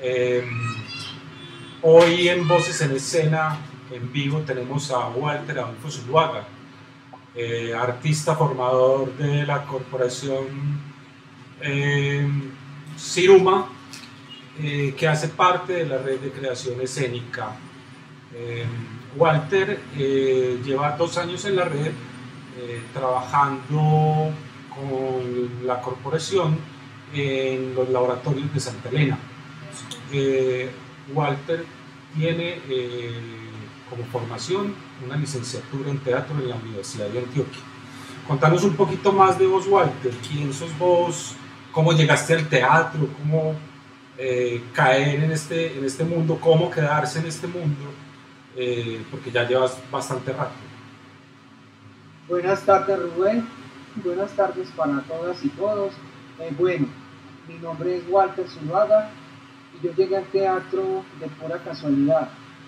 Eh, Hoy en Voces en Escena, en vivo, tenemos a Walter Adolfo Zuluaga, artista formador de la corporación Siruma, que hace parte de la red de creación escénica. Walter lleva 2 años en la red trabajando con la corporación en los laboratorios de Santa Elena. Walter tiene como formación una licenciatura en teatro en la Universidad de Antioquia. Contanos un poquito más de vos, Walter. ¿Quién sos vos? ¿Cómo llegaste al teatro? ¿Cómo caer en este mundo? ¿Cómo quedarse en este mundo? Porque ya llevas bastante rato. Buenas tardes, Rubén. Buenas tardes para todas y todos. Bueno, mi nombre es Walter Zuluaga y yo llegué al teatro de pura casualidad.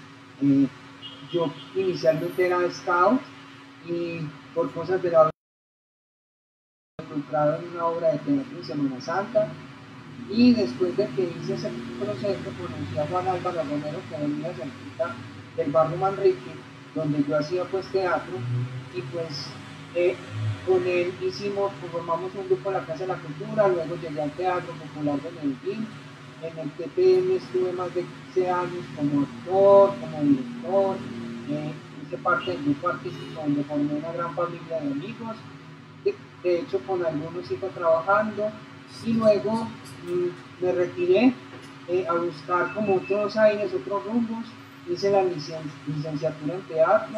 Yo inicialmente era scout y por cosas de la vida encontrado en una obra de teatro en Semana Santa, y después de que hice ese proceso conocí a Juan Álvaro Romero, que venía cerquita del barrio Manrique, donde yo hacía pues teatro, y pues con él formamos un grupo en la Casa de la Cultura. Luego llegué al Teatro Popular de Medellín. En el TPM estuve más de 15 años como actor, como director, hice parte del grupo artístico donde formé una gran familia de amigos. De hecho, con algunos sigo trabajando, y luego me retiré a buscar como otros aires, otros rumbos. Hice la licenciatura en teatro,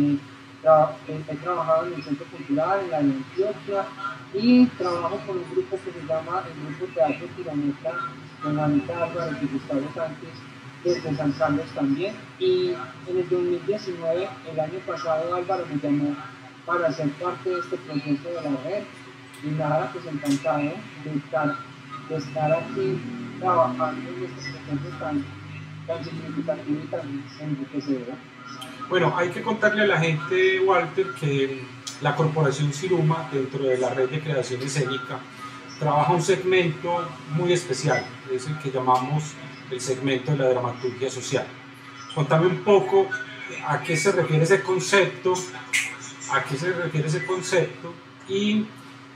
he trabajado en el Centro Cultural, en la de Antioquia, y trabajo con un grupo que se llama el Grupo Teatro Kilómetro, con Anita Álvarez y Gustavo Sánchez, desde San Carlos también. Y en el 2019, el año pasado, Álvaro me llamó para ser parte de este proceso de la red, y nada, pues encantado de estar aquí trabajando en este proceso tan significativo y tan enriquecedor. Bueno, hay que contarle a la gente, Walter, que la corporación Siruma, dentro de la red de creación escénica, trabaja un segmento muy especial, es el que llamamos el segmento de la dramaturgia social. Contame un poco a qué se refiere ese concepto, y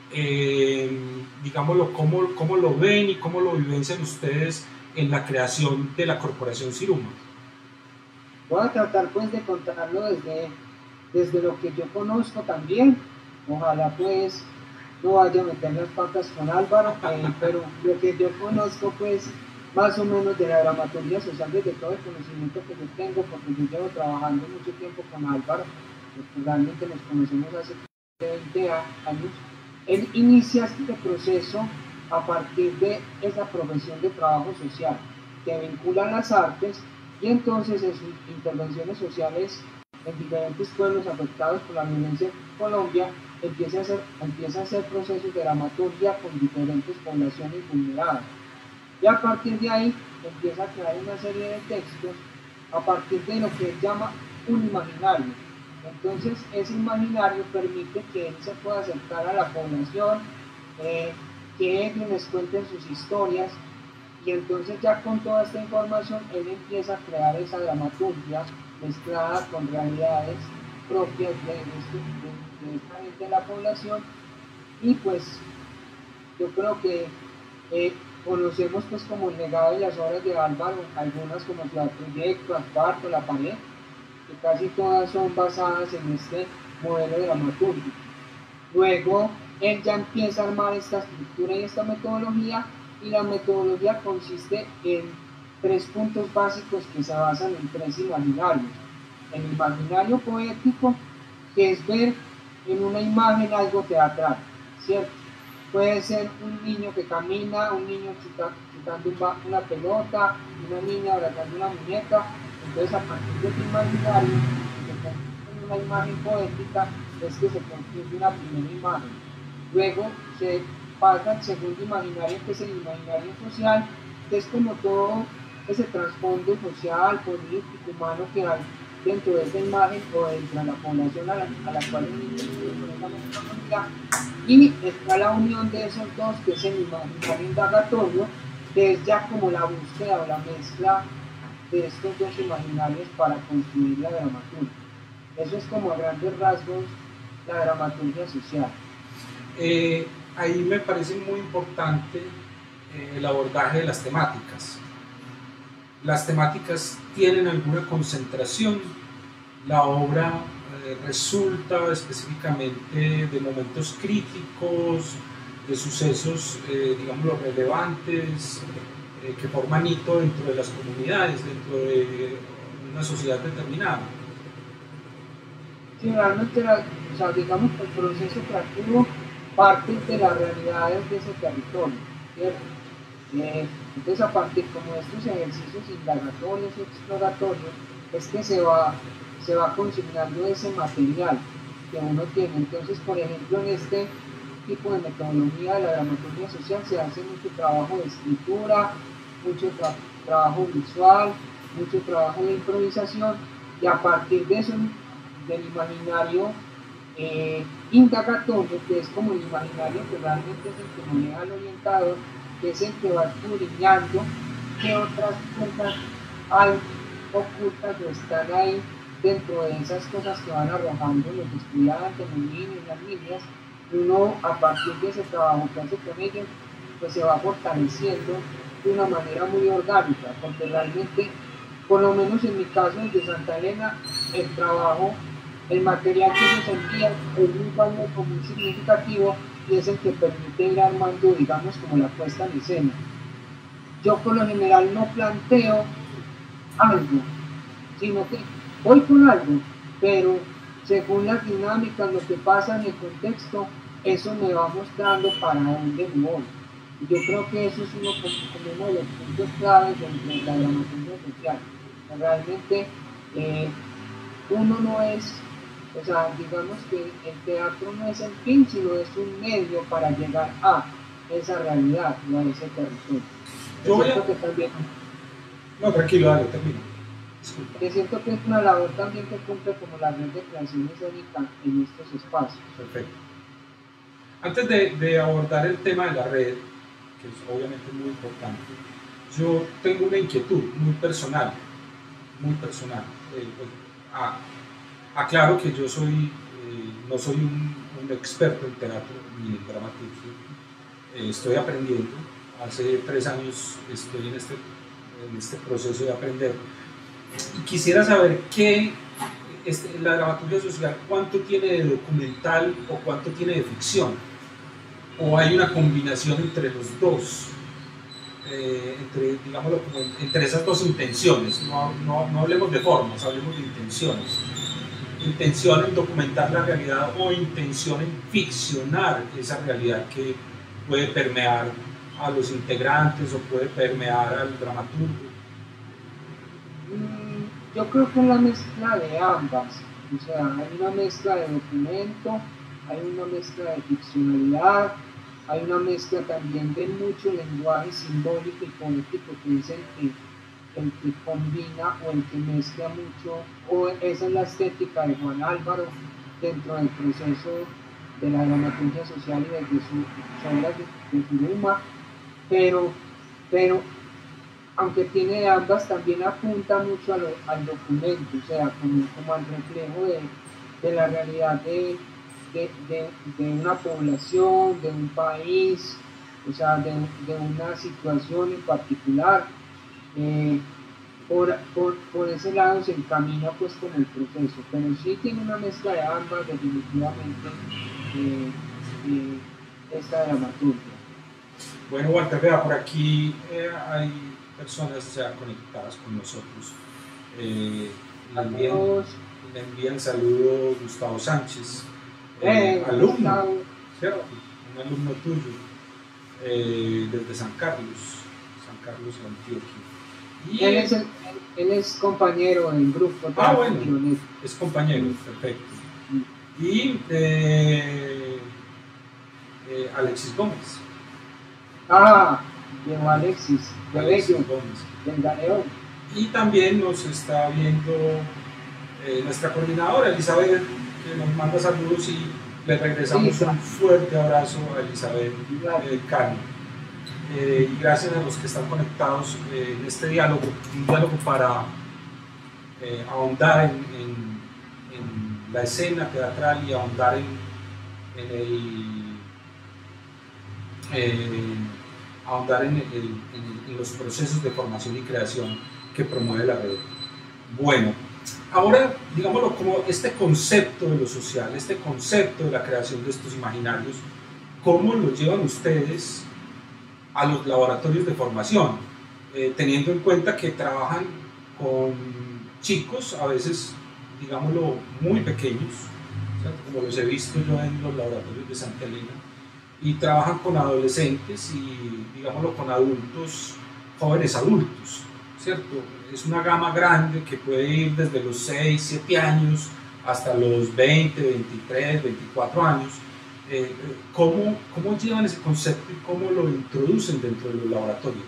digámoslo, cómo lo ven y cómo lo vivencian ustedes en la creación de la corporación Siruma. Voy a tratar pues de contarlo desde lo que yo conozco también. Ojalá pues no vaya a meter las patas con Álvaro, pero lo que yo conozco pues más o menos de la dramaturgia social, desde todo el conocimiento que yo tengo, porque yo llevo trabajando mucho tiempo con Álvaro, realmente nos conocemos hace 20 años. Él inicia este proceso a partir de esa profesión de trabajo social que vincula las artes, y entonces en sus intervenciones sociales en diferentes pueblos afectados por la violencia en Colombia empieza a hacer procesos de dramaturgia con diferentes poblaciones vulneradas, y a partir de ahí empieza a crear una serie de textos a partir de lo que él llama un imaginario. Entonces ese imaginario permite que él se pueda acercar a la población, que ellos les cuenten sus historias, y entonces ya con toda esta información él empieza a crear esa dramaturgia mezclada con realidades propias de esta gente de la población. Y pues yo creo que conocemos pues como el legado de las obras de Álvaro, algunas como el Proyecto, Asparto, La Pared, que casi todas son basadas en este modelo dramaturgico. Luego él ya empieza a armar esta estructura y esta metodología, y la metodología consiste en 3 puntos básicos que se basan en 3 imaginarios. El imaginario poético, que es ver en una imagen algo teatral, ¿cierto? Puede ser un niño que camina, un niño chutando una pelota, una niña abrazando una muñeca. Entonces, a partir de este imaginario, en una imagen poética, es que se construye una primera imagen. Luego se pasa al segundo imaginario, que es el imaginario social, que es como todo ese trasfondo social, político, humano que hay dentro de esa imagen o dentro de la población a la cual el niño se. Y está la unión de esos dos, que es el imaginario indagatorio, que es ya como la búsqueda o la mezcla de estos dos imaginarios para construir la dramaturgia. Eso es como a grandes rasgos la dramaturgia social. Ahí me parece muy importante el abordaje de las temáticas. Las temáticas tienen alguna concentración, la obra resulta específicamente de momentos críticos, de sucesos, digamos, relevantes, que forman hito dentro de las comunidades, dentro de una sociedad determinada. Sí, realmente, o sea, digamos que el proceso creativo parte de las realidades de ese territorio, ¿cierto? Entonces, a partir como de estos ejercicios indagatorios y exploratorios, es que se va consignando ese material que uno tiene. Entonces, por ejemplo, en este tipo de metodología de la dramaturgia social se hace mucho trabajo de escritura, mucho trabajo visual, mucho trabajo de improvisación, y a partir de eso, del imaginario indagatorio, que es como el imaginario que realmente es el que maneja el orientador, que es el que va escudriñando qué otras cosas hay ocultas o están ahí dentro de esas cosas que van arrojando los estudiantes, los niños, las niñas. Uno, a partir de ese trabajo que hace con ellos, pues se va fortaleciendo de una manera muy orgánica, porque realmente, por lo menos en mi caso, desde Santa Elena, el trabajo, el material que ellos envían es muy valioso, muy significativo, y es el que permite ir armando, digamos, como la puesta en escena. Yo por lo general no planteo algo, sino que voy con algo, pero según las dinámicas, lo que pasa en el contexto, eso me va mostrando para dónde voy. Y yo creo que eso es como uno de los puntos claves de la dramaturgia social. Realmente uno no es, o sea, digamos que el teatro no es el fin, sino es un medio para llegar a esa realidad, no a ese territorio. Yo voy a... que también... No, tranquilo, dale, termino. Que siento que es una labor también que cumple como la red de creación escénica en estos espacios. Perfecto. Antes de abordar el tema de la red, que es obviamente muy importante, yo tengo una inquietud muy personal, muy personal. Aclaro que yo no soy un experto en teatro ni en dramaturgia, estoy aprendiendo, hace 3 años estoy en este proceso de aprender. Y quisiera saber la dramaturgia social, ¿cuánto tiene de documental o cuánto tiene de ficción? ¿O hay una combinación entre los dos? Entre esas dos intenciones. No hablemos de formas, hablemos de intenciones. Intención en documentar la realidad o intención en ficcionar esa realidad que puede permear a los integrantes o puede permear al dramaturgo. Yo creo que es la mezcla de ambas, o sea, hay una mezcla de documento, hay una mezcla de ficcionalidad, hay una mezcla también de mucho lenguaje simbólico y poético, que es el que combina o el que mezcla mucho, o esa es la estética de Juan Álvaro dentro del proceso de la dramaturgia social y desde sus obras de Firuma, pero aunque tiene de ambas, también apunta mucho al documento, o sea, como al reflejo de la realidad de una población, de un país, o sea, de una situación en particular. Por ese lado se encamina pues con el proceso, pero sí tiene una mezcla de ambas, definitivamente, esta dramaturgia. Bueno, Walter, vea, por aquí hay personas ya conectadas con nosotros. Le envían saludos Gustavo Sánchez, alumno, ¿cierto? Un alumno tuyo, desde San Carlos Antioquia. Y él es compañero del grupo. Bueno, es compañero, perfecto. Y Alexis Gómez. Llegó Alexis Gómez, del Galeón. Y también nos está viendo nuestra coordinadora Elizabeth, que nos manda saludos y le regresamos un fuerte abrazo a Elizabeth Cano. y gracias a los que están conectados en este diálogo, un diálogo para ahondar en la escena teatral y ahondar en los procesos de formación y creación que promueve la red. Bueno, ahora, digámoslo, como este concepto de lo social, este concepto de la creación de estos imaginarios, ¿cómo lo llevan ustedes a los laboratorios de formación? Teniendo en cuenta que trabajan con chicos, a veces, digámoslo, muy pequeños, ¿cierto? Como los he visto yo en los laboratorios de Santa Elena, y trabajan con adolescentes y, digámoslo, con adultos, jóvenes adultos, ¿cierto? Es una gama grande que puede ir desde los 6, 7 años hasta los 20, 23, 24 años. ¿Cómo llevan ese concepto y cómo lo introducen dentro de los laboratorios?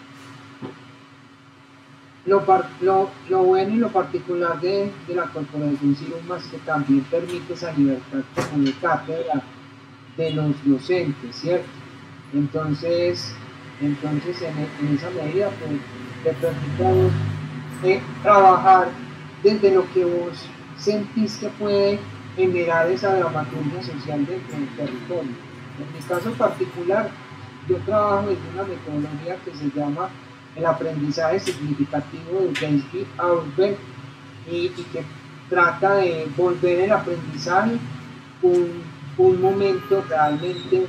Lo bueno y lo particular de la corporación Cirumas es que también permite esa libertad como de cátedra de los docentes, ¿cierto? Entonces en esa medida pues, te permite a vos trabajar desde lo que vos sentís que puede generar esa dramaturgia social dentro del territorio. En mi caso particular, yo trabajo desde una metodología que se llama el aprendizaje significativo de Gensky Auerbach y que trata de volver el aprendizaje un momento realmente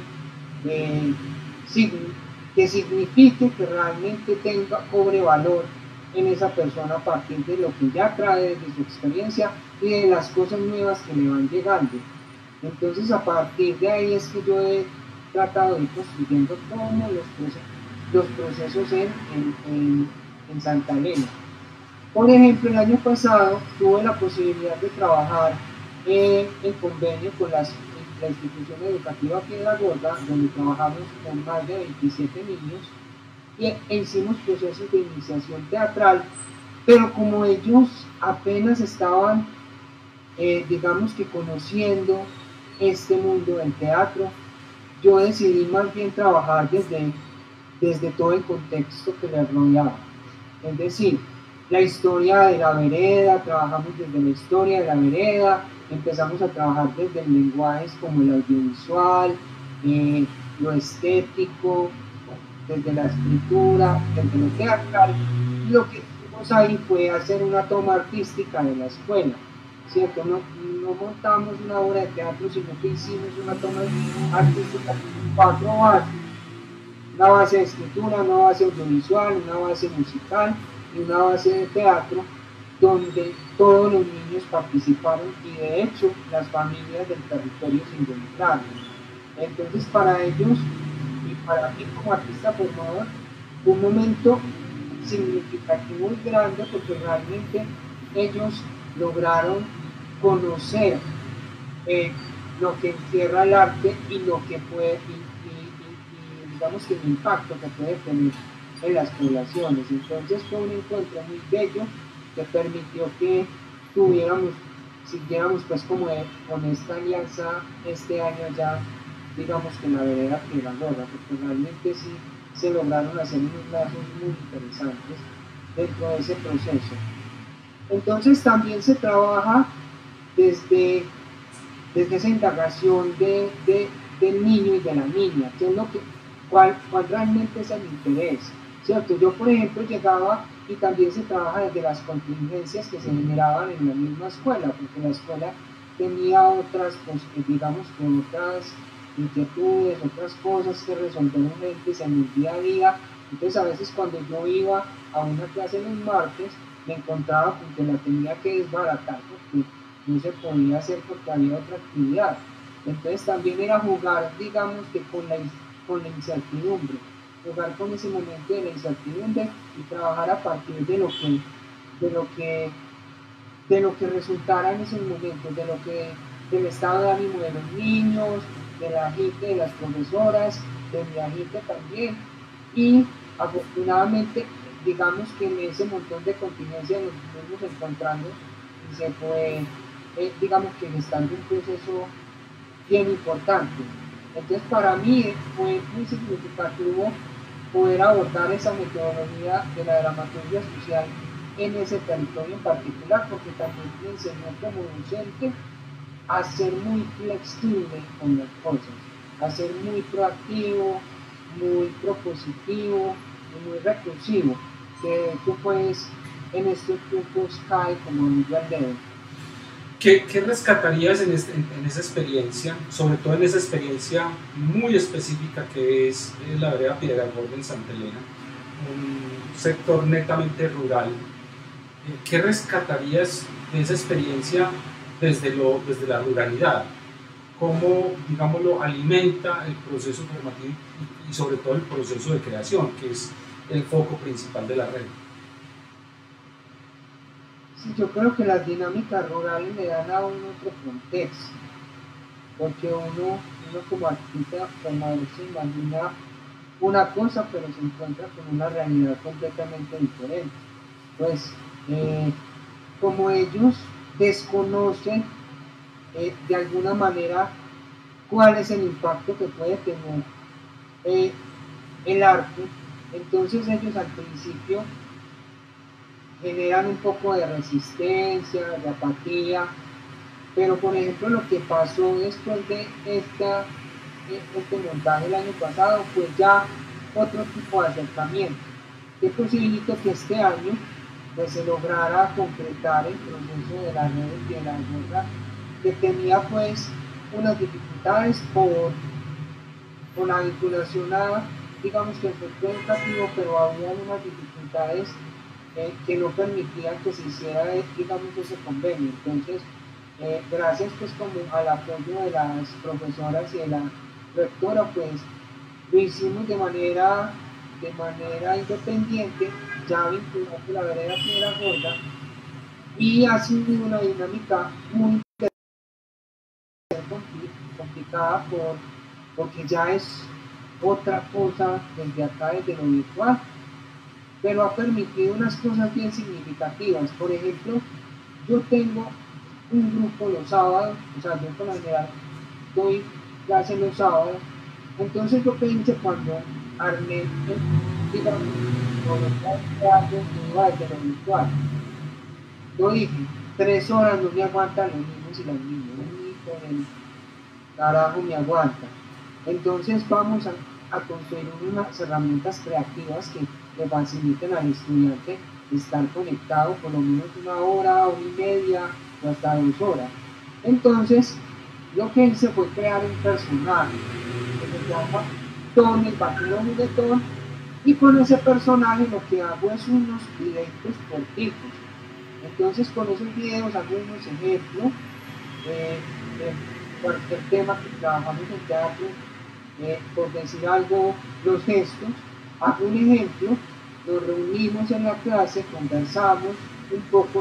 que signifique, que realmente cobre valor en esa persona a partir de lo que ya trae de su experiencia y de las cosas nuevas que le van llegando. Entonces a partir de ahí es que yo he tratado de ir construyendo todos los procesos en Santa Elena. Por ejemplo, el año pasado tuve la posibilidad de trabajar en convenio con la institución educativa Piedra Gorda, donde trabajamos con más de 27 niños e hicimos procesos de iniciación teatral, pero como ellos apenas estaban, digamos que conociendo este mundo del teatro, yo decidí más bien trabajar desde todo el contexto que les rodeaba. Es decir, la historia de la vereda, trabajamos desde la historia de la vereda, empezamos a trabajar desde lenguajes como el audiovisual, lo estético, desde la escritura, desde lo teatral. Lo que hicimos ahí fue hacer una toma artística de la escuela, ¿cierto? No montamos una obra de teatro, sino que hicimos una toma artística con 4 bases. Una base de escritura, una base audiovisual, una base musical y una base de teatro, donde todos los niños participaron y de hecho las familias del territorio se involucraron. Entonces para ellos y para mí como artista formador, un momento significativo y grande porque realmente ellos lograron conocer lo que encierra el arte y lo que puede digamos que el impacto que puede tener en las poblaciones. Entonces fue un encuentro muy bello que permitió que siguiéramos pues como con esta alianza este año ya, digamos que en la vereda Piedra Gorda, porque realmente sí se lograron hacer unos lazos muy interesantes dentro de ese proceso. Entonces también se trabaja desde esa indagación del niño y de la niña, que es cuál realmente es el interés, ¿cierto? Yo, por ejemplo, llegaba y también se trabaja desde las contingencias que se generaban en la misma escuela, porque la escuela tenía otras, pues, digamos que otras inquietudes, otras cosas que resolver urgentes en el día a día. Entonces, a veces cuando yo iba a una clase los martes, me encontraba con que la tenía que desbaratar porque no se podía hacer porque había otra actividad. Entonces, también era jugar, digamos que con la incertidumbre, jugar con ese momento de la incertidumbre y trabajar a partir de lo que resultara en esos momentos, del estado de ánimo de los niños, de la gente, de las profesoras, de mi agente también. Y afortunadamente, digamos que en ese montón de contingencias nos fuimos encontrando y se fue, digamos que gestando un proceso bien importante. Entonces para mí fue muy significativo poder abordar esa metodología de la dramaturgia social en ese territorio en particular, porque también me enseñó como docente a ser muy flexible con las cosas, a ser muy proactivo, muy propositivo y muy recursivo, que tú pues en estos tiempos cae como anillo al dedo. ¿Qué rescatarías en esa experiencia, sobre todo en esa experiencia muy específica que es la vereda Piedragorda en Santa Elena, un sector netamente rural? ¿Qué rescatarías de esa experiencia desde la ruralidad? ¿Cómo, digámoslo, alimenta el proceso formativo y sobre todo el proceso de creación, que es el foco principal de la red? Sí, yo creo que las dinámicas rurales le dan a uno otro contexto, porque uno como artista se imagina una cosa, pero se encuentra con una realidad completamente diferente. Pues como ellos desconocen de alguna manera cuál es el impacto que puede tener el arte, entonces ellos al principio generan un poco de resistencia, de apatía, pero por ejemplo lo que pasó después de este montaje el año pasado fue ya otro tipo de acercamiento que posibilitó que este año pues, se lograra concretar el proceso de la red de la guerra, que tenía pues unas dificultades por la vinculación a, digamos que el sector educativo, pero había unas dificultades que no permitían que se hiciera, digamos, ese convenio. Entonces, gracias pues como al apoyo de las profesoras y de la rectora, pues lo hicimos de manera independiente, ya vinculado con la vereda Piedragorda, y ha sido una dinámica muy complicada porque ya es otra cosa desde acá, desde lo virtual, pero ha permitido unas cosas bien significativas. Por ejemplo, yo tengo un grupo los sábados, o sea, yo por lo general doy clases los sábados, entonces yo pensé cuando armé, digamos, desde lo virtual, yo dije, 3 horas no me aguantan los niños y las niñas, ni con el carajo me aguanta. Entonces vamos a construir unas herramientas creativas que le faciliten al estudiante estar conectado por lo menos 1 hora, 1 y media o hasta 2 horas. Entonces, lo que hice fue crear un personaje que se llama Don el Vaquero Juguetón, y con ese personaje lo que hago es unos videitos corticos. Entonces, con esos videos hago unos ejemplos de cualquier tema que trabajamos en teatro, por decir algo, los gestos, hago un ejemplo, nos reunimos en la clase, conversamos un poco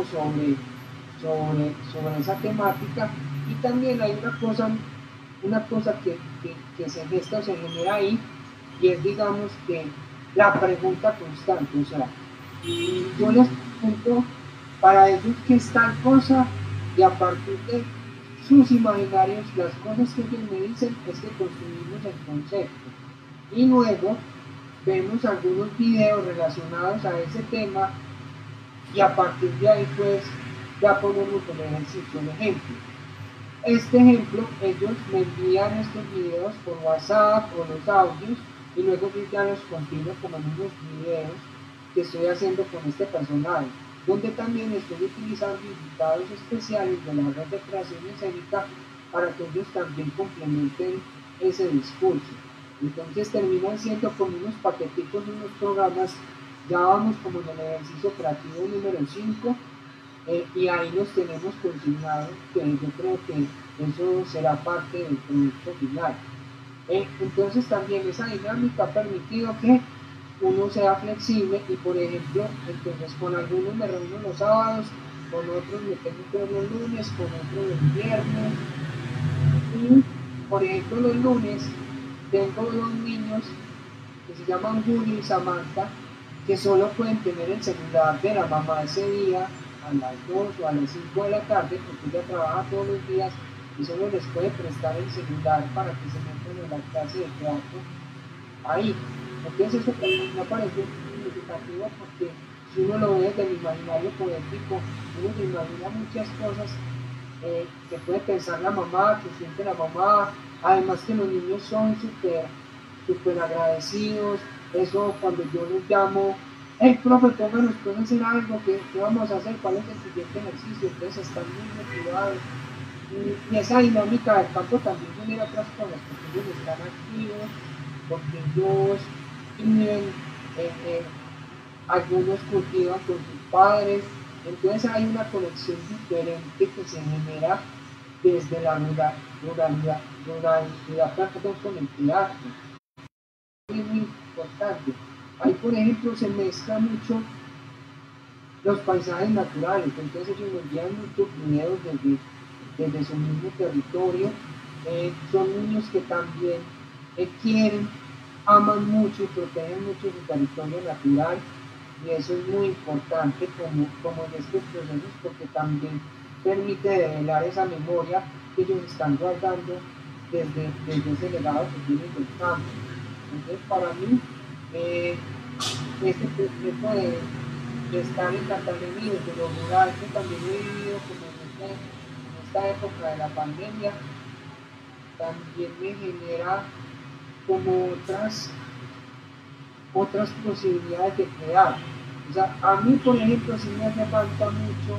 sobre esa temática, y también hay una cosa que se gesta o se genera ahí, y es, digamos, que la pregunta constante, o sea, yo les pregunto para ellos qué es tal cosa, y a partir de sus imaginarios, las cosas que ellos me dicen es que construimos el concepto. Y luego vemos algunos videos relacionados a ese tema, y a partir de ahí pues ya ponemos el ejercicio, el ejemplo. Este ejemplo, ellos me envían estos videos por WhatsApp o los audios, y luego yo ya los compilo como en unos videos que estoy haciendo con este personaje, donde también estoy utilizando invitados especiales de la red de creación escénica para que ellos también complementen ese discurso. Entonces terminan siendo como unos paqueticos, unos programas. Ya vamos como en el ejercicio creativo número 5, y ahí los tenemos consignados, que yo creo que eso será parte del producto final. Entonces también esa dinámica ha permitido que uno sea flexible, y por ejemplo, entonces con algunos me reúno los sábados, con otros me tengo que ver los lunes, con otros los viernes, y por ejemplo los lunes tengo 2 niños que se llaman Julio y Samantha, que solo pueden tener el celular de la mamá ese día a las 2 o a las 5 de la tarde, porque ella trabaja todos los días y solo les puede prestar el celular para que se metan en la clase de teatro ahí. Entonces eso también me parece significativo porque si uno lo ve desde el imaginario poético, uno se imagina muchas cosas que puede pensar la mamá, que siente la mamá, además que los niños son súper agradecidos, eso cuando yo los llamo, hey profe, pónganos pueden hacer algo, ¿qué vamos a hacer? ¿Cuál es el siguiente ejercicio? Entonces están muy motivados. Y esa dinámica del campo también genera otras cosas, porque ellos están activos, porque ellos tienen, algunos cultivan con sus padres, entonces hay una conexión diferente que se genera desde la ruralidad perdón, con el teatro. Es muy importante. Ahí, por ejemplo, se mezcla mucho los paisajes naturales, entonces ellos nos envían muchos videos desde su mismo territorio. Son niños que también quieren, aman mucho y protegen mucho su territorio natural, y eso es muy importante como en estos procesos porque también permite develar esa memoria que ellos están guardando desde ese legado que tienen del campo. Entonces para mí este proceso de estar en Cartagena, de lo rural que también he vivido como en esta época de la pandemia, también me genera como otras posibilidades de crear. O sea, a mí, por ejemplo, sí me hace falta mucho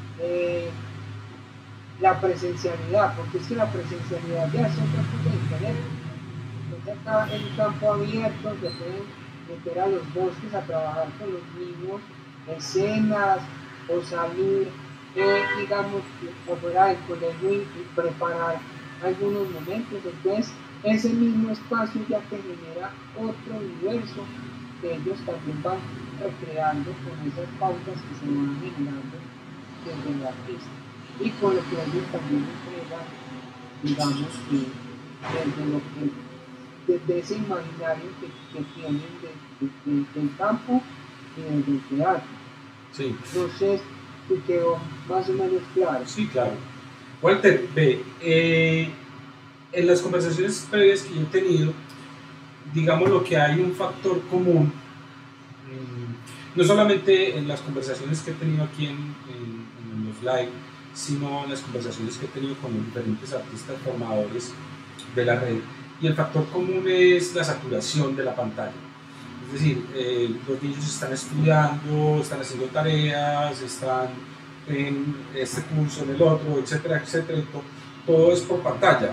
la presencialidad, porque es que la presencialidad ya es otra cosa diferente. Entonces, acá en un campo abierto se pueden meter a los bosques a trabajar con los niños, escenas, o salir, digamos, afuera del colegio y preparar algunos momentos. Entonces, ese mismo espacio ya te genera otro universo que ellos también van recreando con esas pautas que se van generando desde el artista y con lo que ellos también entregan, digamos que desde lo que desde ese imaginario que tienen del campo y del teatro. Sí. Entonces, te quedó más o menos claro. Sí, claro. Walter, ve, en las conversaciones previas que yo he tenido, digamos lo que hay un factor común, no solamente en las conversaciones que he tenido aquí en los live, sino en las conversaciones que he tenido con los diferentes artistas formadores de la red, y el factor común es la saturación de la pantalla. Es decir, los niños están estudiando, están haciendo tareas, están en este curso, en el otro, etcétera, etcétera, y todo es por pantalla.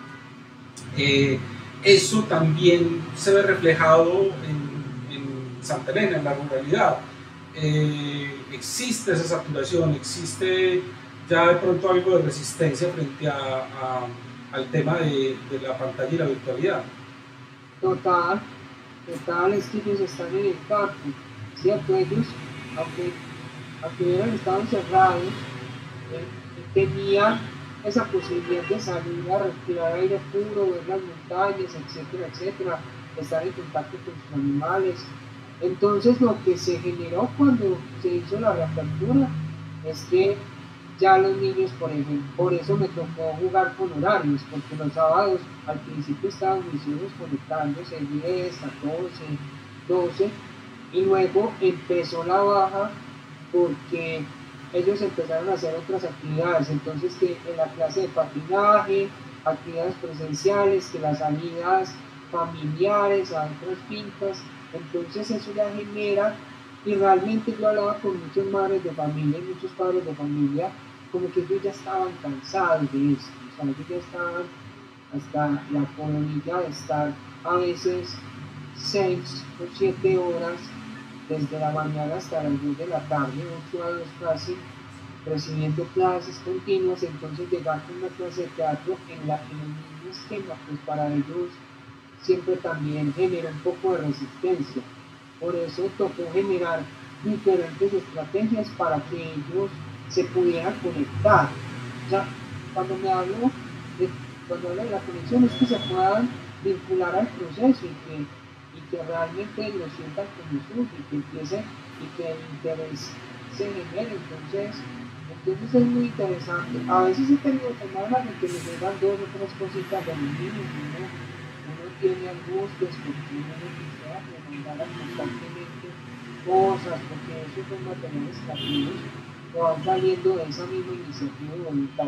Eso también se ve reflejado en Santa Elena, en la ruralidad. Existe esa saturación, existe ya de pronto algo de resistencia frente al tema de la pantalla y la virtualidad. Total, es que ellos están en el campo, ¿cierto? Ellos, aunque hubieran estado encerrados, tenían esa posibilidad de salir a respirar aire puro, ver las montañas, etcétera, etcétera, estar en contacto con sus animales. Entonces lo que se generó cuando se hizo la reapertura es que ya los niños, por ejemplo, por eso me tocó jugar con horarios, porque los sábados al principio estaban juiciosos conectándose 10, 14, 12, y luego empezó la baja porque ellos empezaron a hacer otras actividades, entonces que en la clase de patinaje, actividades presenciales, que las salidas familiares a otras fincas, entonces eso ya genera, y realmente yo hablaba con muchas madres de familia y muchos padres de familia, como que ellos ya estaban cansados de esto, o sea, ellos ya estaban hasta la coronilla de estar a veces 6 o 7 horas desde la mañana hasta las 2 de la tarde, 8 a 2 casi, recibiendo clases continuas. Entonces llegar con una clase de teatro en el mismo esquema, pues para ellos siempre también genera un poco de resistencia. Por eso tocó generar diferentes estrategias para que ellos se pudieran conectar. O sea, cuando hablo de la conexión es que se puedan vincular al proceso y que realmente lo sientan como suyo y que empiece y que el interés se genere. Entonces es muy interesante. A veces he tenido semanas en que me llegan 2 o 3 cositas de los niños y uno tiene angustias porque tiene necesidad de mandar constantemente cosas, porque esos son materiales creativos que van saliendo de esa misma iniciativa de voluntad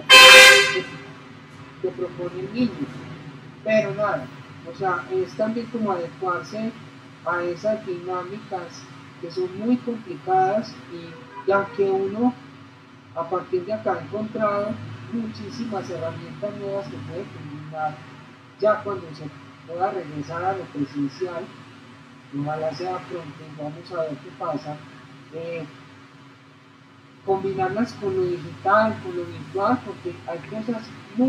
que propone el niño. Pero nada, o sea, es también como adecuarse a esas dinámicas que son muy complicadas y aunque uno a partir de acá ha encontrado muchísimas herramientas nuevas que puede combinar ya cuando se pueda regresar a lo presencial, ojalá sea pronto, vamos a ver qué pasa, eh, combinarlas con lo digital, con lo virtual, porque hay cosas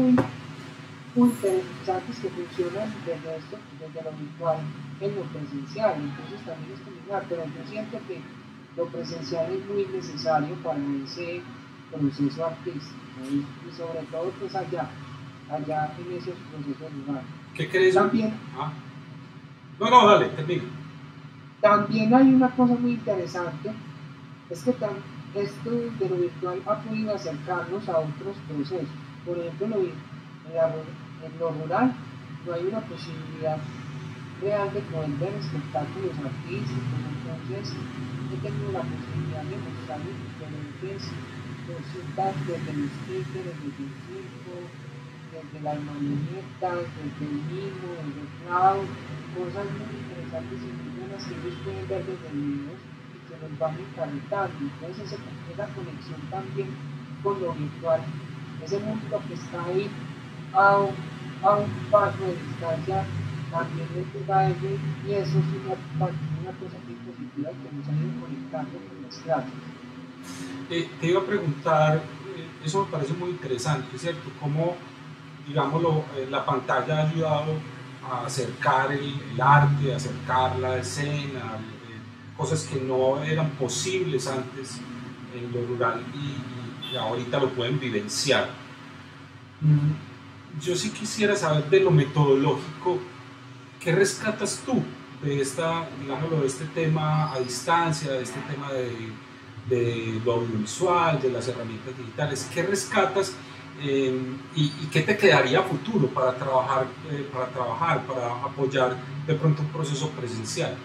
muy interesantes que funcionan desde esto, desde lo virtual en lo presencial, entonces también es combinar, pero yo siento que lo presencial es muy necesario para ese proceso artístico y sobre todo pues allá en esos procesos rurales. ¿Qué crees? También, no, dale, termina. También hay una cosa muy interesante, es que esto de lo virtual ha podido acercarnos a otros procesos. Por ejemplo, en lo rural no hay una posibilidad real de poder ver espectáculos artísticos, entonces he tenido la posibilidad de mostrar diferentes cositas desde los títeres, desde el circo, desde las marionetas, desde el mimo, desde el clown, cosas muy interesantes y muy buenas que ellos pueden ver desde niños y que nos van encarretando. Entonces esa conexión también con lo virtual, ese mundo que está ahí a un paso de distancia, también les llega a ellos y eso es una cosa muy positiva que nos ha ido conectando con las clases. Te iba a preguntar, eso me parece muy interesante, ¿cierto? Cómo, digámoslo, la pantalla ha ayudado a acercar el arte, a acercar la escena, cosas que no eran posibles antes en lo rural y ahorita lo pueden vivenciar. Yo sí quisiera saber de lo metodológico, ¿qué rescatas tú de digámoslo, de este tema a distancia, de este tema de lo audiovisual, de las herramientas digitales? ¿Qué rescatas y qué te quedaría a futuro para trabajar, para apoyar de pronto un proceso presencial?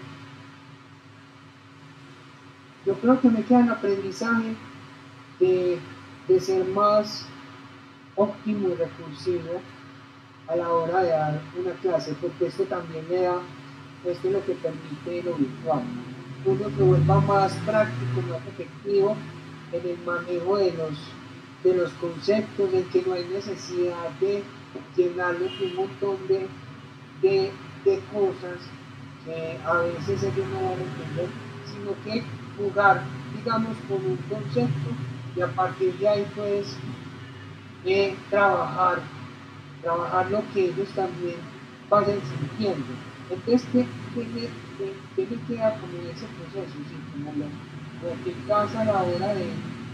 Yo creo que me queda el aprendizaje de ser más óptimo y recursivo a la hora de dar una clase, porque esto también esto es lo que permite lo virtual. Uno que vuelva más práctico, más efectivo en el manejo de los conceptos, en que no hay necesidad de llenarlos un montón de cosas que a veces ellos no van a entender, sino que jugar, digamos, con un concepto y a partir de ahí pues trabajar lo que ellos también vayan sintiendo. Entonces, ¿qué me queda como en ese proceso? Sí, como lo que pasa a la hora de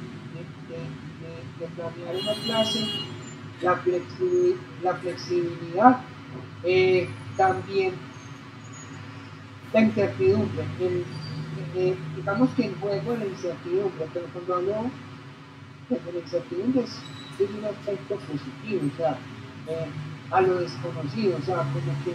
planear una clase, la flexibilidad, también la incertidumbre. Digamos que en juego la incertidumbre, pero cuando hablo de la incertidumbre es un aspecto positivo, o sea, a lo desconocido, o sea, como que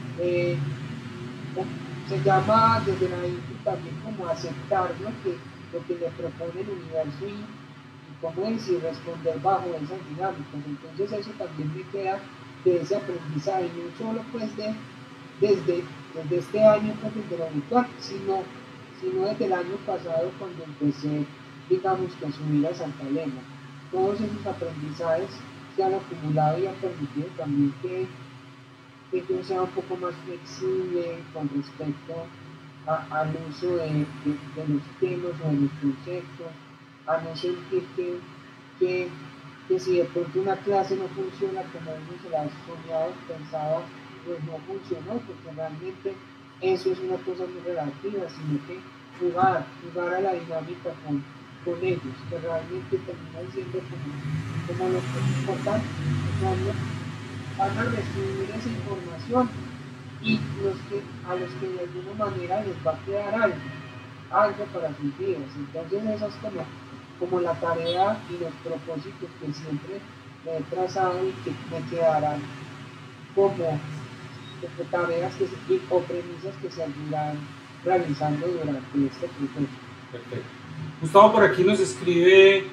se llama desde la INTI también como aceptar lo que le propone el universo y cómo es y responder bajo esas dinámicas. Entonces eso también me queda de ese aprendizaje, no solo pues desde este año pues desde lo virtual, sino desde el año pasado cuando empecé, digamos, que a subir a Santa Elena. Todos esos aprendizajes se han acumulado y han permitido también que yo sea un poco más flexible con respecto al uso de los temas o de los conceptos, a no sentir que si de pronto una clase no funciona como uno se la ha soñado, pensaba, pues no funcionó, porque realmente eso es una cosa muy relativa, sino que jugar a la dinámica con ellos, que realmente terminan siendo como lo que es importante, van a recibir esa información y a los que de alguna manera les va a quedar algo para sus vidas. Entonces esa es como la tarea y los propósitos que siempre me he trazado y que me quedarán como tareas o premisas que se ayudan realizando durante este proceso. Perfecto. Gustavo por aquí nos escribe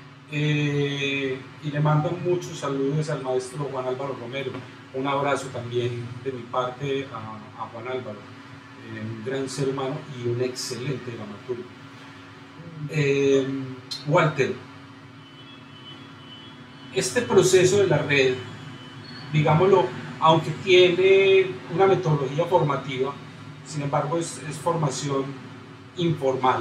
y le mando muchos saludos al maestro Juan Álvaro Romero. Un abrazo también de mi parte a Juan Álvaro, un gran ser humano y un excelente dramaturgo. Walter, este proceso de la red, digámoslo, aunque tiene una metodología formativa, sin embargo es formación informal,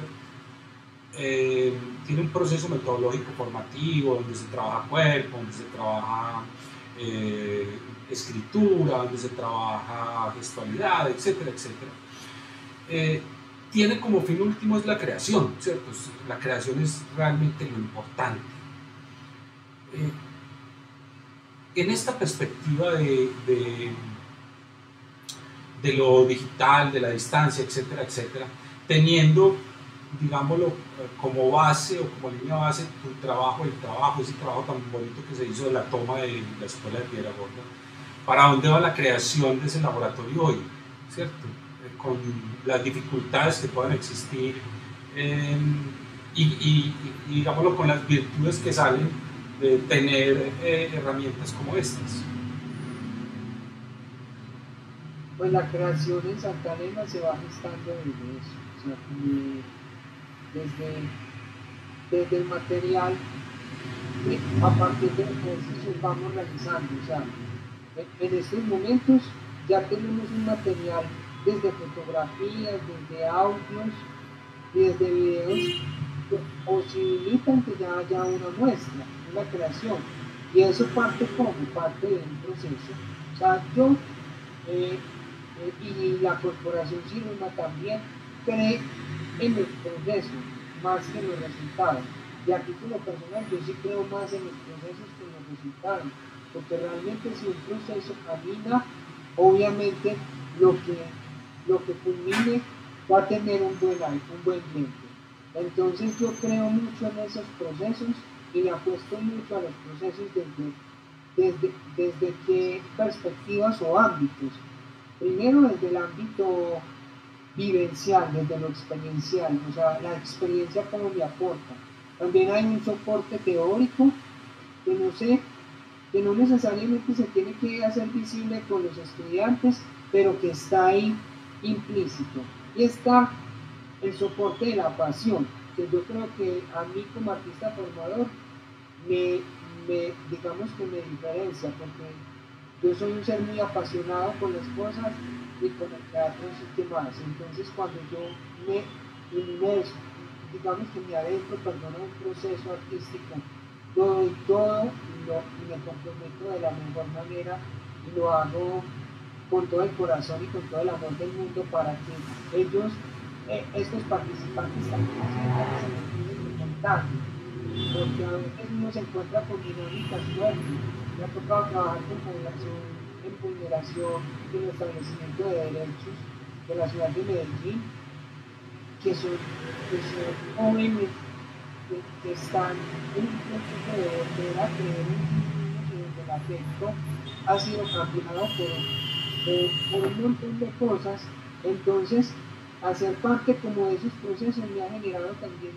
tiene un proceso metodológico formativo donde se trabaja cuerpo, donde se trabaja escritura, donde se trabaja gestualidad, etcétera, etcétera. Tiene como fin último es la creación, ¿cierto? La creación es realmente lo importante. En esta perspectiva de lo digital, de la distancia, etcétera, etcétera, teniendo, digámoslo, como base o como línea base tu trabajo, ese trabajo tan bonito que se hizo de la toma de la Escuela de Piedra Gorda, ¿para dónde va la creación de ese laboratorio hoy? ¿Cierto? Con las dificultades que puedan existir y digámoslo, con las virtudes que salen de tener herramientas como estas. Pues la creación en Santa Elena se va gestando desde eso, o sea, desde el material, a partir de ejercicios vamos realizando, o sea, en estos momentos ya tenemos un material desde fotografías, desde audios y desde videos que posibilitan que ya haya una muestra, una creación, y eso parte de un proceso, o sea, yo y la corporación Cinema también cree en el proceso más que en los resultados. Y a título personal yo sí creo más en los procesos que en los resultados, porque realmente si un proceso camina, obviamente lo que culmine va a tener un buen tiempo. Entonces yo creo mucho en esos procesos y le apuesto mucho a los procesos desde qué perspectivas o ámbitos. Primero desde el ámbito vivencial, desde lo experiencial, o sea, la experiencia como me aporta. También hay un soporte teórico que no necesariamente se tiene que hacer visible con los estudiantes, pero que está ahí implícito. Y está el soporte de la pasión, que yo creo que a mí como artista formador digamos que me diferencia, porque yo soy un ser muy apasionado con las cosas y con el teatro sí que más. Entonces cuando yo me inmerso, digamos que me adentro, perdón, un proceso artístico, lo doy todo y me comprometo de la mejor manera y lo hago con todo el corazón y con todo el amor del mundo para que ellos, estos participantes también se contagien, porque a veces uno se encuentra con dinámicas fuertes. Me ha tocado trabajar con población en vulneración del establecimiento de derechos de la ciudad de Medellín, que son jóvenes que están en un proceso de volver a creer en sí mismos y donde el afecto ha sido cambiado por un montón de cosas. Entonces, hacer parte como de esos procesos me ha generado también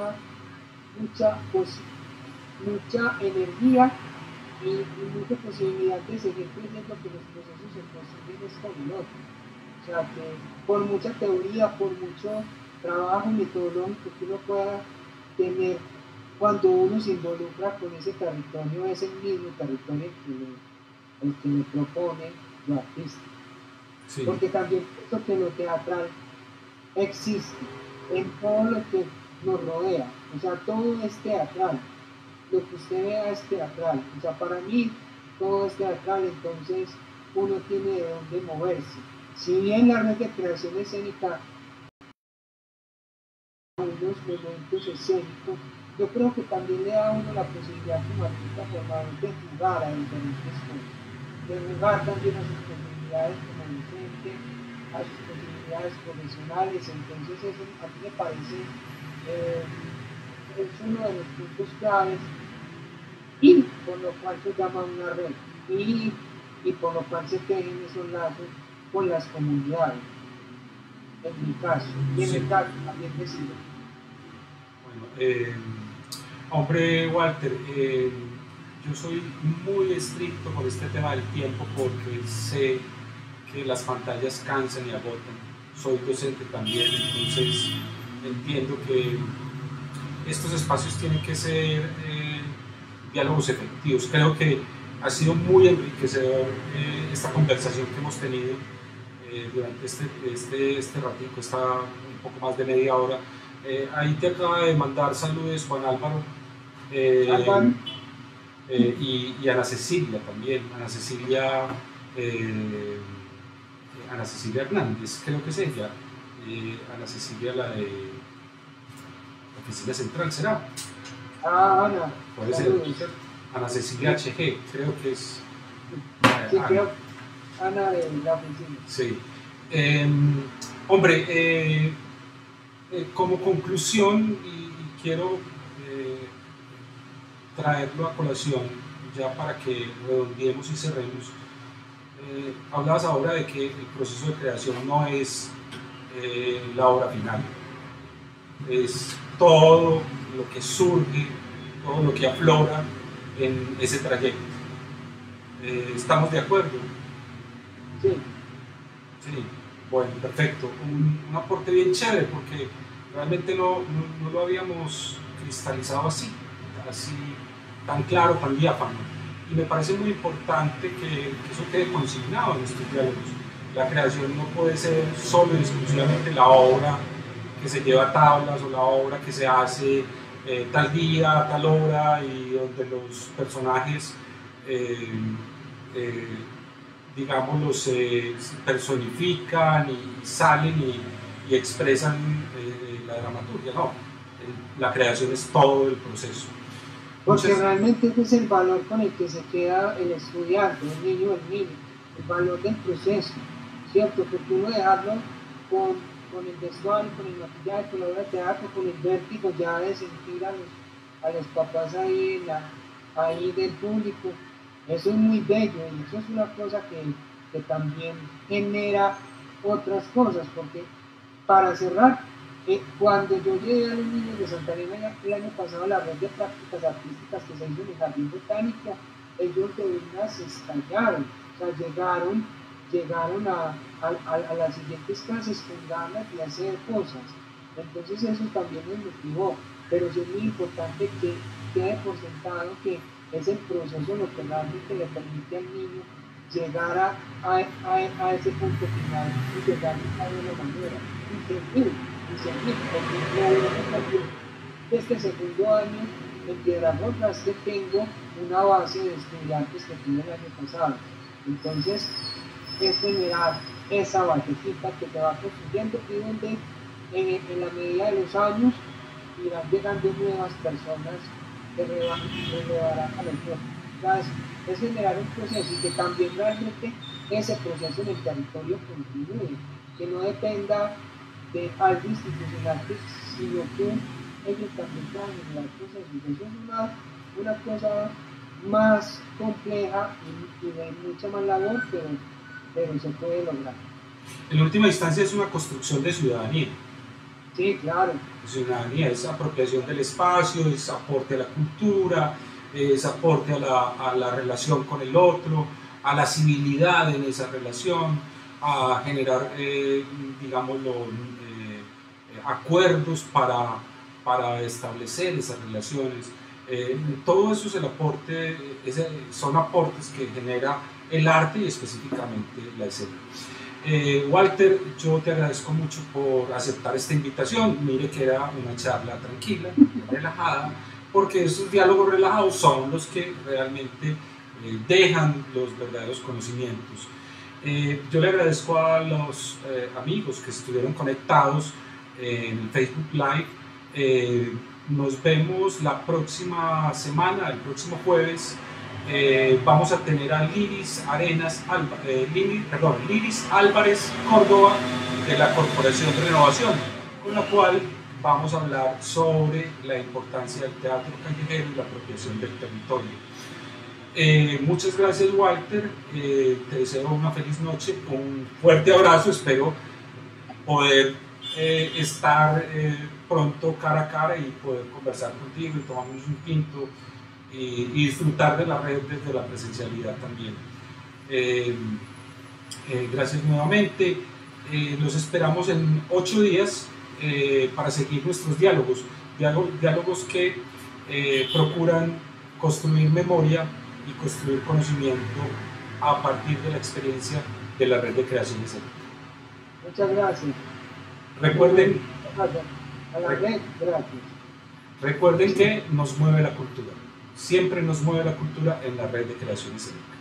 mucha energía y mucha posibilidad de seguir creyendo que los procesos se construyen es con el otro. O sea que por mucha teoría, por mucho trabajo metodológico que uno pueda tener, cuando uno se involucra con ese territorio, es el mismo territorio el que le propone lo artístico. Sí. Porque también pienso que lo teatral existe en todo lo que nos rodea, o sea, todo es teatral, lo que usted vea es teatral, o sea, para mí todo es teatral, entonces uno tiene de dónde moverse. Si bien la red de creación escénica unos momentos escénicos, yo creo que también le da a uno la posibilidad como artista formado de jugar a diferentes cosas, de jugar también a sus posibilidades como docente, a sus posibilidades profesionales. Entonces eso a mí me parece es uno de los puntos claves y por lo cual se llama una red. Y y por lo cual se tejen esos lazos con las comunidades, en mi caso, y en Sí. el caso también de Silvia. Bueno, hombre, Walter, yo soy muy estricto con este tema del tiempo porque sé que las pantallas cansan y agotan. Soy docente también, entonces entiendo que estos espacios tienen que ser diálogos efectivos. Creo que ha sido muy enriquecedor esta conversación que hemos tenido durante este ratico, está un poco más de media hora. Ahí te acaba de mandar saludos Juan Álvaro Álvaro, y Ana Cecilia también. Ana Cecilia Hernández, creo que es ella. Ana Cecilia, la de la Oficina Central, ¿será? Ana, Puede ser. saludos. Ana Cecilia HG, creo que es. Sí, Ana. creo, Ana de la oficina. Sí. Hombre, como conclusión, y quiero traerlo a colación ya para que redondeemos y cerremos, hablabas ahora de que el proceso de creación no es la obra final, es todo lo que surge, todo lo que aflora en ese trayecto. ¿Estamos de acuerdo? Sí, Sí, bueno, perfecto. Un aporte bien chévere porque realmente no lo habíamos cristalizado así, tan claro, tan diáfano. Y me parece muy importante que eso quede consignado en estos diálogos. La creación no puede ser solo y exclusivamente la obra que se lleva a tablas o la obra que se hace tal día, tal hora y donde los personajes eh, digamos, los personifican y salen y expresan la dramaturgia. No, la creación es todo el proceso. porque Muchas, realmente ese es el valor con el que se queda el estudiante, el niño, el valor del proceso, ¿cierto? Porque uno dejarlo con el vestuario, con el maquillaje, con la obra de teatro, con el vértigo ya de sentir a los papás ahí, ahí del público, eso es muy bello y eso es una cosa que también genera otras cosas, porque para cerrar, cuando yo llegué a los niños de Santa Elena el año pasado, la red de prácticas artísticas que se hizo en el Jardín Botánico, ellos de unas estallaron, o sea, llegaron a las siguientes clases con ganas de hacer cosas. Entonces eso también nos motivó, pero sí es muy importante que quede por sentado que es el proceso lo que realmente le permite al niño llegar a ese punto final y llegar de alguna manera y seguir, porque la verdad también este segundo año en Piedrafita es que tengo una base de estudiantes que tuve el año pasado. Entonces, es generar esa basecita que te va construyendo y donde en la medida de los años irán llegando nuevas personas que relevarán a los otros. Es generar un proceso y que también realmente ese proceso en el territorio continúe, que no dependa de algo institucional, sino que ellos también puedan generar procesos. Eso es una cosa más compleja y de mucha más labor, pero se puede lograr. en última instancia es una construcción de ciudadanía. Sí, claro. Ciudadanía es apropiación del espacio, es aporte a la cultura, es aporte a la relación con el otro, a la civilidad en esa relación, a generar, digámoslo, acuerdos para establecer esas relaciones. Todo eso es el aporte, son aportes que genera el arte y específicamente la escena. Walter, yo te agradezco mucho por aceptar esta invitación. Mire que era una charla tranquila, relajada, porque esos diálogos relajados son los que realmente dejan los verdaderos conocimientos. Yo le agradezco a los amigos que estuvieron conectados en el Facebook Live. Nos vemos la próxima semana, el próximo jueves. Vamos a tener a Liris Álvarez Córdoba de la Corporación de Renovación, con la cual vamos a hablar sobre la importancia del teatro callejero y la apropiación del territorio. Muchas gracias, Walter. Te deseo una feliz noche, un fuerte abrazo. Espero poder estar pronto cara a cara y poder conversar contigo y tomarnos un tinto y disfrutar de la red desde la presencialidad también. Gracias nuevamente. Los esperamos en 8 días para seguir nuestros diálogos que procuran construir memoria y construir conocimiento a partir de la experiencia de la red de creaciones éticas. Muchas gracias. Recuerden, a la red, gracias. Recuerden que nos mueve la cultura. Siempre nos mueve la cultura en la red de creaciones éticas.